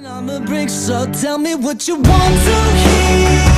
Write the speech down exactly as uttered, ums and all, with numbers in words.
I'm a brick, so tell me what you want to hear.